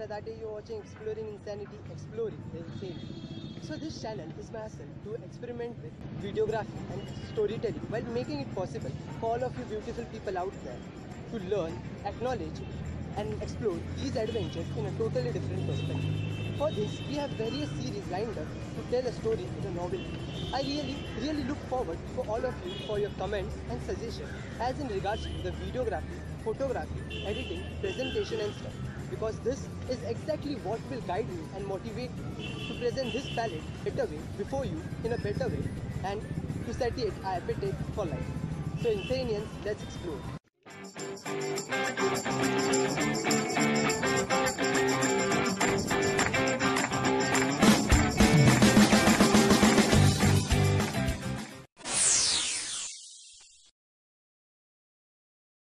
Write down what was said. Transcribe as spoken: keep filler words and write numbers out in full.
ADATE, you're watching Exploring Insanity, Exploring the Insane. So this channel is my attempt to experiment with videography and storytelling while making it possible for all of you beautiful people out there to learn, acknowledge and explore these adventures in a totally different perspective. For this, we have various series lined up to tell a story in a novel way. I really, really look forward for all of you for your comments and suggestions as in regards to the videography, photography, editing, presentation and stuff. Because this is exactly what will guide me and motivate me to present this palette better way before you in a better way and to satiate our appetite for life. So Insanians, let's explore.